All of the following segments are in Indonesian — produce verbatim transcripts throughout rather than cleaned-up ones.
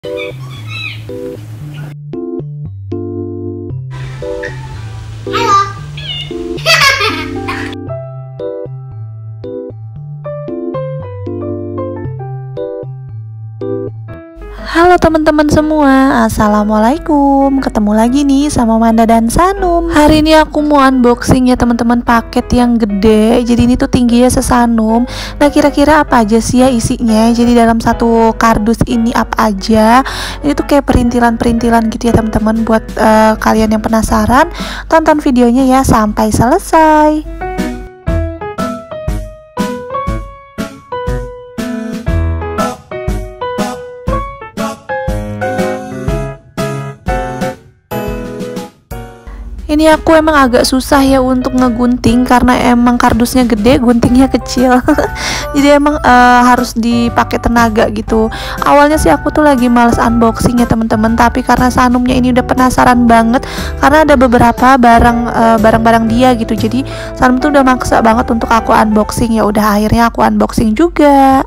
Halo teman-teman semua, assalamualaikum. Ketemu lagi nih sama Manda dan Sanum. Hari ini aku mau unboxing ya teman-teman, paket yang gede. Jadi ini tuh tingginya sesanum. Nah kira-kira apa aja sih ya isinya? Jadi dalam satu kardus ini apa aja? Ini tuh kayak perintilan-perintilan gitu ya teman-teman. Buat uh, kalian yang penasaran, tonton videonya ya sampai selesai. Ini aku emang agak susah ya untuk ngegunting karena emang kardusnya gede, guntingnya kecil. Jadi emang uh, harus dipakai tenaga gitu. Awalnya sih aku tuh lagi males unboxing ya teman-teman, tapi karena Sanumnya ini udah penasaran banget karena ada beberapa barang uh, barang-barang dia gitu. Jadi Sanum tuh udah maksa banget untuk aku unboxing, ya udah akhirnya aku unboxing juga.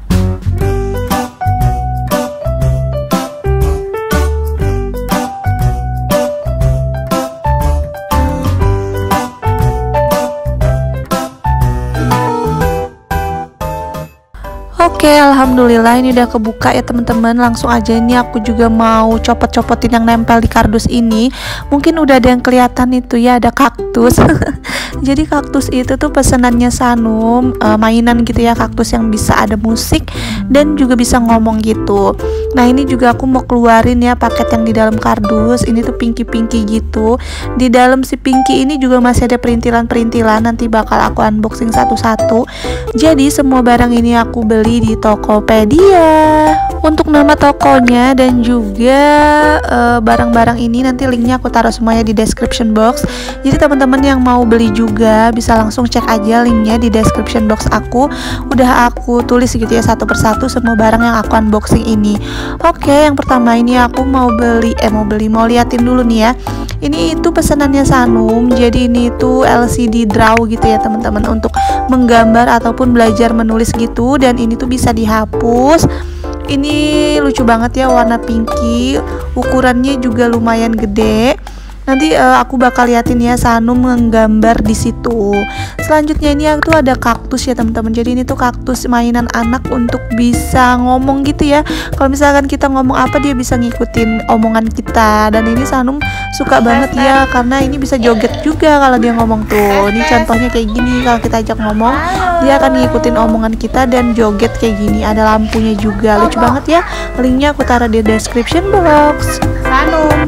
Oke, alhamdulillah ini udah kebuka ya teman-teman. Langsung aja ini aku juga mau copot-copotin yang nempel di kardus ini. Mungkin udah ada yang kelihatan itu ya, ada kaktus. Jadi kaktus itu tuh pesenannya Sanum, uh, mainan gitu ya, kaktus yang bisa ada musik dan juga bisa ngomong gitu. Nah ini juga aku mau keluarin ya paket yang di dalam kardus. Ini tuh pinky-pinky gitu. Di dalam si pinky ini juga masih ada perintilan-perintilan. Nanti bakal aku unboxing satu-satu. Jadi semua barang ini aku beli di Tokopedia. Untuk nama tokonya dan juga barang-barang uh, ini nanti linknya aku taruh semuanya di description box. Jadi teman-teman yang mau beli juga bisa langsung cek aja linknya di description box aku. Udah aku tulis gitu ya satu persatu semua barang yang aku unboxing ini. Oke, yang pertama ini aku mau beli eh mau beli mau liatin dulu nih ya. Ini itu pesanannya Sanum. Jadi ini itu L C D draw gitu ya teman-teman, untuk menggambar ataupun belajar menulis gitu. Dan ini tuh bisa dihapus. Ini lucu banget ya, warna pinky, ukurannya juga lumayan gede. Nanti uh, aku bakal liatin ya Sanum menggambar di situ. Selanjutnya ini aku tuh ada kaktus ya teman-teman. Jadi ini tuh kaktus mainan anak untuk bisa ngomong gitu ya. Kalau misalkan kita ngomong apa dia bisa ngikutin omongan kita. Dan ini Sanum suka banget ya karena ini bisa joget juga kalau dia ngomong tuh. Ini contohnya kayak gini, kalau kita ajak ngomong dia akan ngikutin omongan kita dan joget kayak gini. Ada lampunya juga, lucu banget ya. Linknya aku taruh di description box. Sanum.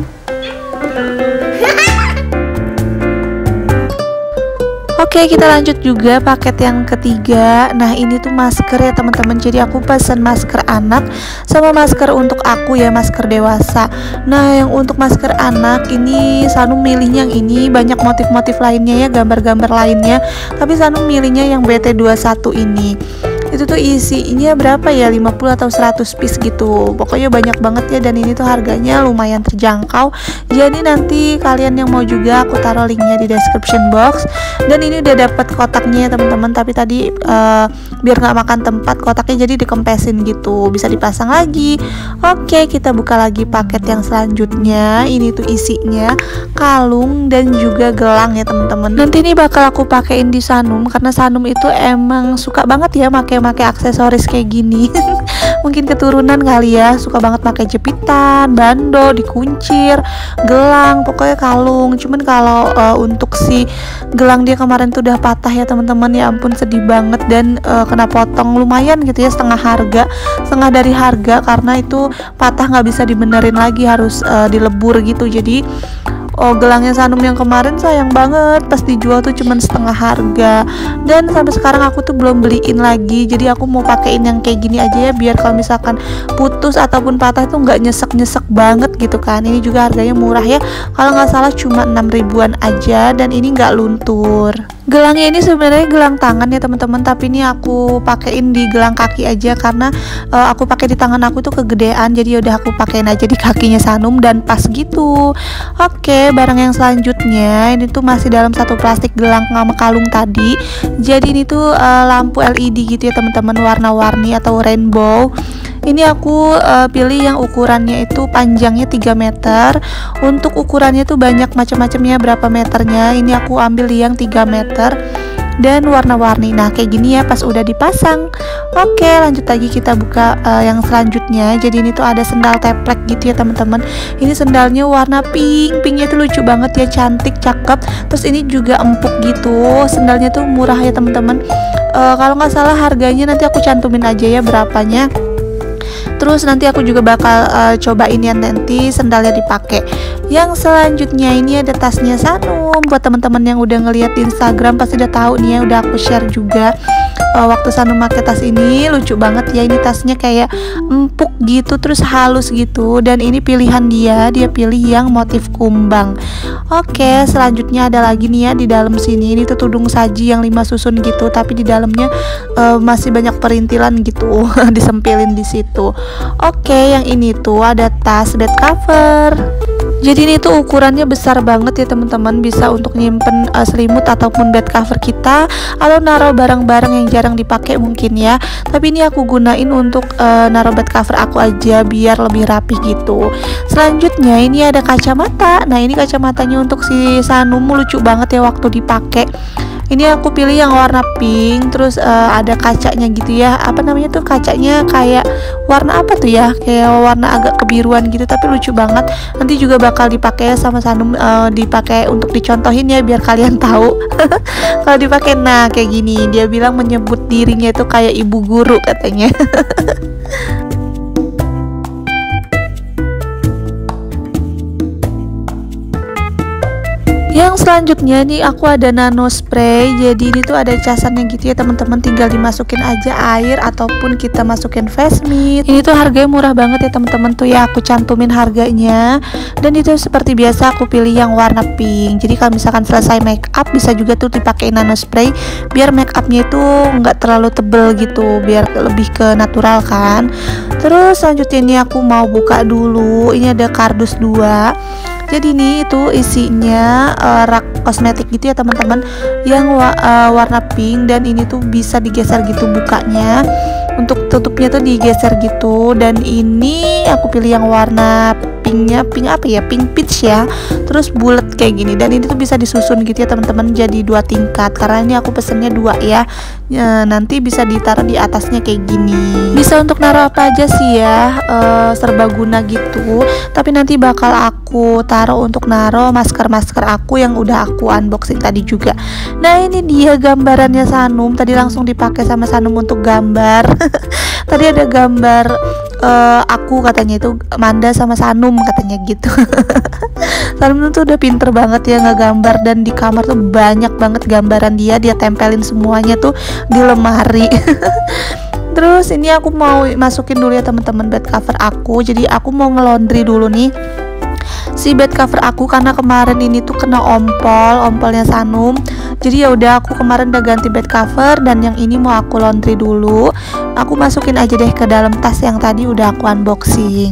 Oke, kita lanjut juga paket yang ketiga. Nah ini tuh masker ya teman-teman. Jadi aku pesan masker anak sama masker untuk aku ya, masker dewasa. Nah yang untuk masker anak ini Sanum milihnya yang ini. Banyak motif-motif lainnya ya, gambar-gambar lainnya, tapi Sanum milihnya yang B T dua puluh satu ini. Itu tuh isinya berapa ya, lima puluh atau seratus piece gitu. Pokoknya banyak banget ya, dan ini tuh harganya lumayan terjangkau. Jadi nanti kalian yang mau juga aku taruh linknya di description box. Dan ini udah dapat kotaknya ya teman-teman, tapi tadi uh, biar nggak makan tempat kotaknya, jadi dikempesin gitu, bisa dipasang lagi. Oke, kita buka lagi paket yang selanjutnya. Ini tuh isinya kalung dan juga gelang ya teman-teman. Nanti ini bakal aku pakein di Sanum karena Sanum itu emang suka banget ya pakai pakai aksesoris kayak gini. Mungkin keturunan kali ya, suka banget pakai jepitan, bando, dikuncir, gelang, pokoknya kalung. Cuman kalau uh, untuk si gelang dia kemarin tuh udah patah ya teman-teman, ya ampun sedih banget. Dan uh, kena potong lumayan gitu ya, setengah harga, setengah dari harga karena itu patah nggak bisa dibenerin lagi, harus uh, dilebur gitu. Jadi oh, gelangnya Sanum yang kemarin sayang banget, pas dijual tuh cuman setengah harga. Dan sampai sekarang aku tuh belum beliin lagi. Jadi aku mau pakein yang kayak gini aja ya, biar kalau misalkan putus ataupun patah tuh nggak nyesek-nyesek banget gitu kan. Ini juga harganya murah ya, kalau nggak salah cuma enam ribuan aja, dan ini nggak luntur. Gelangnya ini sebenarnya gelang tangan ya teman-teman, tapi ini aku pakein di gelang kaki aja karena uh, aku pakai di tangan aku tuh kegedean. Jadi udah aku pakein aja di kakinya Sanum dan pas gitu. Oke, barang yang selanjutnya ini tuh masih dalam satu plastik gelang sama kalung tadi. Jadi ini tuh uh, lampu L E D gitu ya teman-teman, warna-warni atau rainbow. Ini aku uh, pilih yang ukurannya itu panjangnya tiga meter. Untuk ukurannya tuh banyak macam-macamnya, berapa meternya. Ini aku ambil yang tiga meter dan warna-warni. Nah kayak gini ya pas udah dipasang. Oke, lanjut lagi kita buka uh, yang selanjutnya. Jadi ini tuh ada sendal teplek gitu ya teman-teman. Ini sendalnya warna pink. Pinknya tuh lucu banget ya, cantik, cakep. Terus ini juga empuk gitu. Sendalnya tuh murah ya teman-teman. Uh, kalau nggak salah harganya nanti aku cantumin aja ya berapanya. Terus nanti aku juga bakal uh, cobain ya nanti sendalnya dipakai. Yang selanjutnya ini ada tasnya Sanum. Buat teman-teman yang udah ngeliat di Instagram pasti udah tahu nih ya, udah aku share juga uh, waktu Sanum pakai tas ini. Lucu banget ya, ini tasnya kayak empuk gitu, terus halus gitu. Dan ini pilihan dia, dia pilih yang motif kumbang. Oke, selanjutnya ada lagi nih ya di dalam sini. Ini tuh tudung saji yang lima susun gitu, tapi di dalamnya uh, masih banyak perintilan gitu, disempilin di situ. Oke, yang ini tuh ada tas bed cover. Jadi ini tuh ukurannya besar banget ya teman-teman, bisa untuk nyimpen uh, selimut ataupun bed cover kita, atau naruh barang-barang yang jarang dipakai mungkin ya. Tapi ini aku gunain untuk uh, naruh bed cover aku aja biar lebih rapi gitu. Selanjutnya ini ada kacamata. Nah ini kacamatanya untuk si Sanum lucu banget ya waktu dipakai. Ini aku pilih yang warna pink, terus uh, ada kacanya gitu ya. Apa namanya tuh kacanya kayak warna apa tuh ya? Kayak warna agak kebiruan gitu, tapi lucu banget. Nanti juga bakal dipakai sama Sanum, uh, dipakai untuk dicontohin ya biar kalian tahu. Kalau dipakai nah kayak gini. Dia bilang menyebut dirinya itu kayak ibu guru katanya. Yang selanjutnya nih aku ada nano spray. Jadi ini tuh ada casannya gitu ya teman-teman, tinggal dimasukin aja air ataupun kita masukin face mist. Ini tuh harganya murah banget ya teman-teman tuh ya, aku cantumin harganya. Dan itu seperti biasa aku pilih yang warna pink. Jadi kalau misalkan selesai make up bisa juga tuh dipakai nano spray biar make upnya itu nggak terlalu tebel gitu, biar lebih ke natural kan. Terus selanjutnya ini aku mau buka dulu. Ini ada kardus dua. Jadi ini itu isinya uh, rak kosmetik gitu ya teman-teman, yang wa uh, warna pink, dan ini tuh bisa digeser gitu bukanya. Untuk tutupnya tuh digeser gitu. Dan ini aku pilih yang warna pinknya, pink apa ya, pink peach ya. Terus bulat kayak gini, dan ini tuh bisa disusun gitu ya teman-teman, jadi dua tingkat. Karena ini aku pesennya dua ya. E, nanti bisa ditaruh di atasnya kayak gini. Bisa untuk naruh apa aja sih ya, e, serbaguna gitu. Tapi nanti bakal aku taruh untuk naruh masker-masker aku yang udah aku unboxing tadi juga. Nah ini dia gambarannya Sanum. Tadi langsung dipakai sama Sanum untuk gambar. Tadi ada gambar uh, aku katanya itu Manda sama Sanum katanya gitu. Sanum tuh udah pinter banget ya ngegambar, dan di kamar tuh banyak banget gambaran dia, dia tempelin semuanya tuh di lemari. Terus ini aku mau masukin dulu ya teman-teman bed cover aku. Jadi aku mau ngelondri dulu nih si bed cover aku, karena kemarin ini tuh kena ompol, ompolnya Sanum. Jadi ya udah aku kemarin udah ganti bed cover, dan yang ini mau aku laundry dulu. Aku masukin aja deh ke dalam tas yang tadi udah aku unboxing.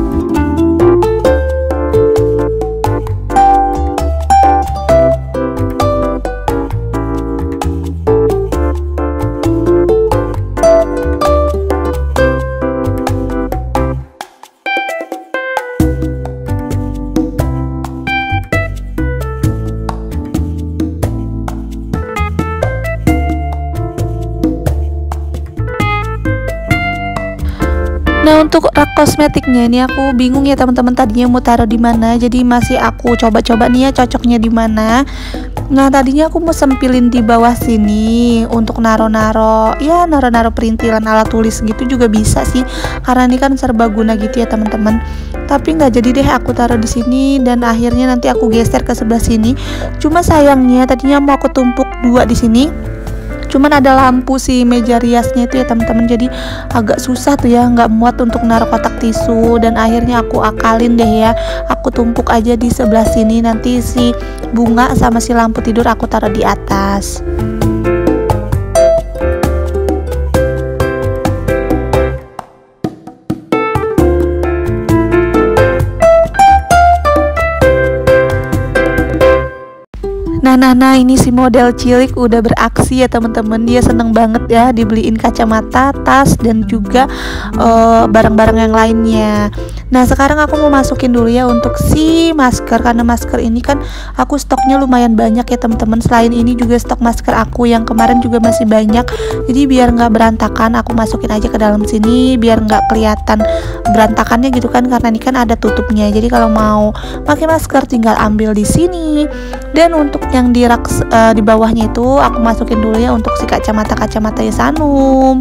Nah untuk rak kosmetiknya ini aku bingung ya teman-teman, tadinya mau taruh di mana. Jadi masih aku coba-coba nih ya cocoknya di mana. Nah tadinya aku mau sempilin di bawah sini untuk naro-naro, ya naro-naro perintilan alat tulis gitu juga bisa sih, karena ini kan serbaguna gitu ya teman-teman. Tapi nggak jadi deh aku taruh di sini, dan akhirnya nanti aku geser ke sebelah sini. Cuma sayangnya tadinya mau aku tumpuk dua di sini, cuman ada lampu si meja riasnya itu ya teman-teman, jadi agak susah tuh ya, nggak muat untuk naruh kotak tisu. Dan akhirnya aku akalin deh ya, aku tumpuk aja di sebelah sini, nanti si bunga sama si lampu tidur aku taruh di atas. Nah Nah nah nah ini si model cilik udah beraksi ya teman-teman. Dia seneng banget ya dibeliin kacamata, tas, dan juga barang-barang uh, yang lainnya. Nah sekarang aku mau masukin dulu ya untuk si masker, karena masker ini kan aku stoknya lumayan banyak ya teman-teman. Selain ini juga stok masker aku yang kemarin juga masih banyak. Jadi biar nggak berantakan aku masukin aja ke dalam sini biar nggak kelihatan berantakannya gitu kan, karena ini kan ada tutupnya. Jadi kalau mau pakai masker tinggal ambil di sini. Dan untuk yang di rak uh, di bawahnya itu aku masukin dulu ya untuk si kacamata-kacamata Sanum.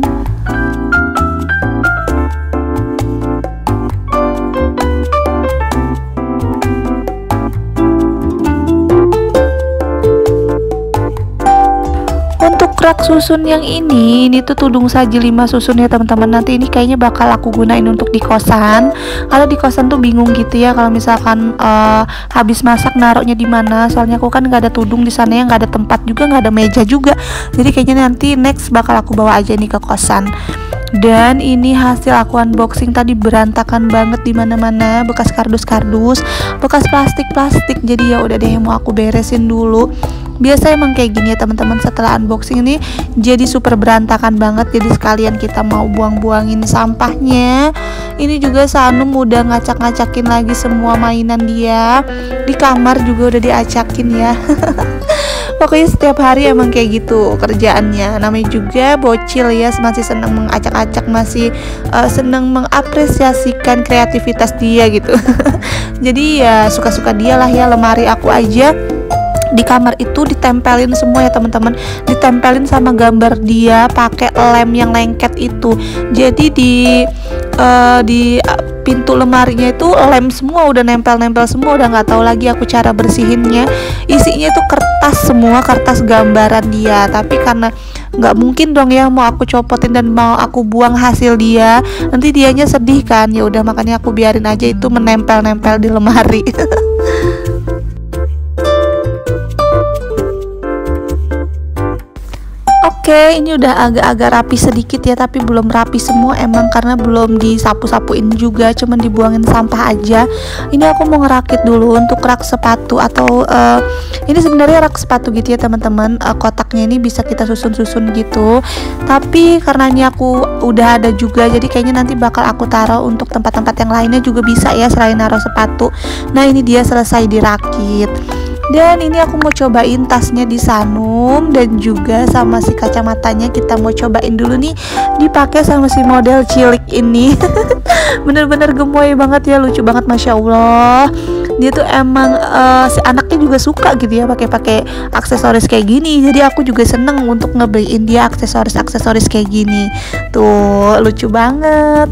Rak susun yang ini, ini tuh tudung saji lima susun ya teman-teman. Nanti ini kayaknya bakal aku gunain untuk di kosan. Kalau di kosan tuh bingung gitu ya kalau misalkan uh, habis masak naruhnya di mana. Soalnya aku kan nggak ada tudung di sana ya, nggak ada tempat juga, nggak ada meja juga. Jadi kayaknya nanti next bakal aku bawa aja nih ke kosan. Dan ini hasil aku unboxing tadi berantakan banget di mana-mana, bekas kardus-kardus, bekas plastik-plastik. Jadi ya udah deh mau aku beresin dulu. Biasa emang kayak gini ya teman-teman, setelah unboxing ini jadi super berantakan banget. Jadi sekalian kita mau buang-buangin sampahnya. Ini juga Sanum udah ngacak-ngacakin lagi semua mainan dia. Di kamar juga udah diacakin ya. Pokoknya setiap hari emang kayak gitu kerjaannya. Namanya juga bocil ya, masih seneng mengacak-acak, masih uh, seneng mengapresiasikan kreativitas dia gitu. Jadi ya suka-suka dia lah ya. Lemari aku aja di kamar itu ditempelin semua ya teman-teman, ditempelin sama gambar dia pakai lem yang lengket itu. Jadi di uh, di pintu lemarinya itu lem semua, udah nempel-nempel semua, udah nggak tahu lagi aku cara bersihinnya. Isinya itu kertas semua, kertas gambaran dia. Tapi karena nggak mungkin dong ya mau aku copotin dan mau aku buang hasil dia, nanti dianya sedih kan. Ya udah makanya aku biarin aja itu menempel-nempel di lemari. Oke, ini udah agak-agak rapi sedikit ya, tapi belum rapi semua emang karena belum disapu-sapuin juga, cuman dibuangin sampah aja. Ini aku mau ngerakit dulu untuk rak sepatu atau uh, ini sebenarnya rak sepatu gitu ya teman-teman. Uh, kotaknya ini bisa kita susun-susun gitu. Tapi karena ini aku udah ada juga, jadi kayaknya nanti bakal aku taruh untuk tempat-tempat yang lainnya juga bisa ya selain naruh sepatu. Nah, ini dia selesai dirakit. Dan ini aku mau cobain tasnya di Sanum dan juga sama si kacamatanya kita mau cobain dulu nih dipakai sama si model cilik ini. Bener-bener gemoy banget ya, lucu banget, masya Allah. Dia tuh emang uh, si anaknya juga suka gitu ya pakai-pakai aksesoris kayak gini. Jadi aku juga seneng untuk ngebeliin dia aksesoris-aksesoris kayak gini. Tuh lucu banget.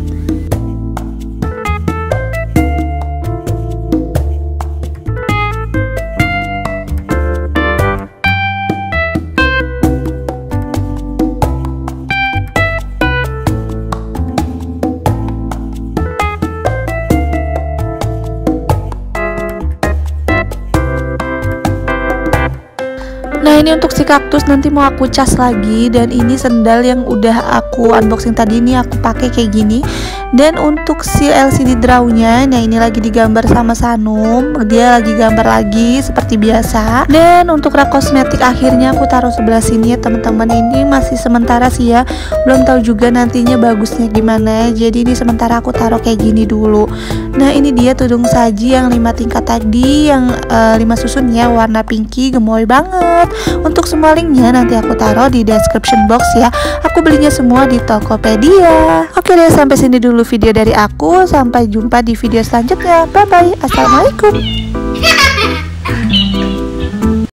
Nah ini untuk si kaktus nanti mau aku cas lagi. Dan ini sendal yang udah aku unboxing tadi ini aku pakai kayak gini. Dan untuk si L C D drawnya, nah ini lagi digambar sama Sanum, dia lagi gambar lagi seperti biasa. Dan untuk rak kosmetik akhirnya aku taruh sebelah sini ya teman-teman. Ini masih sementara sih ya, belum tahu juga nantinya bagusnya gimana. Jadi ini sementara aku taruh kayak gini dulu. Nah ini dia tudung saji yang lima tingkat tadi, yang uh, lima susun ya, warna pinky, gemoy banget. Untuk semua linknya nanti aku taruh di description box ya. Aku belinya semua di Tokopedia. Oke deh, sampai sini dulu video dari aku. Sampai jumpa di video selanjutnya. Bye bye. Assalamualaikum.